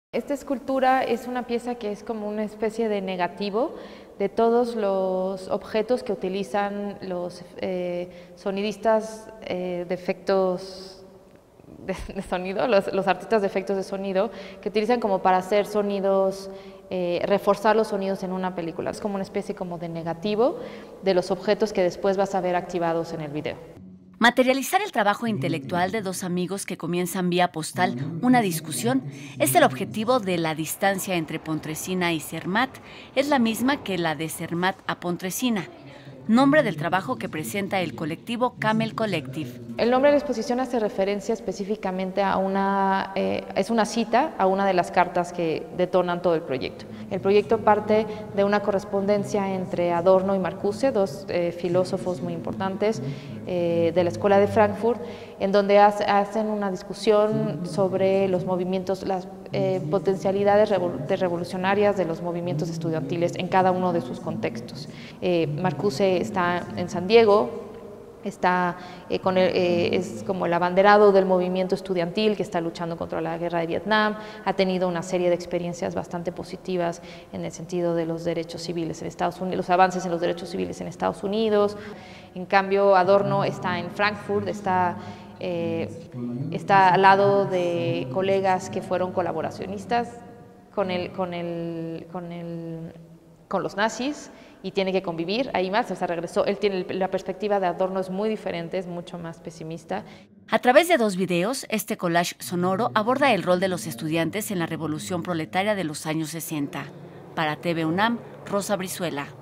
Esta escultura es una pieza que es como una especie de negativo de todos los objetos que utilizan los sonidistas de efectos de sonido, los artistas de efectos de sonido, que utilizan como para hacer sonidos, reforzar los sonidos en una película. Es como una especie como de negativo de los objetos que después vas a ver activados en el video. Materializar el trabajo intelectual de dos amigos que comienzan vía postal una discusión es el objetivo de La distancia entre Pontresina y Zermatt. Es la misma que la de Zermatt a Pontresina, nombre del trabajo que presenta el colectivo Camel Collective. El nombre de la exposición hace referencia específicamente a es una cita a una de las cartas que detonan todo el proyecto. El proyecto parte de una correspondencia entre Adorno y Marcuse, dos filósofos muy importantes de la Escuela de Frankfurt, en donde hacen una discusión sobre los movimientos, las potencialidades revolucionarias de los movimientos estudiantiles en cada uno de sus contextos. Marcuse está en San Diego, es como el abanderado del movimiento estudiantil que está luchando contra la guerra de Vietnam, ha tenido una serie de experiencias bastante positivas en el sentido de los derechos civiles en Estados Unidos, los avances en los derechos civiles en Estados Unidos. En cambio, Adorno está en Frankfurt, está al lado de colegas que fueron colaboracionistas con los nazis y tiene que convivir ahí más, o sea, regresó, él tiene la perspectiva de Adorno es muy diferente, es mucho más pesimista. A través de dos videos, este collage sonoro aborda el rol de los estudiantes en la revolución proletaria de los años 60. Para TV UNAM, Rosa Brizuela.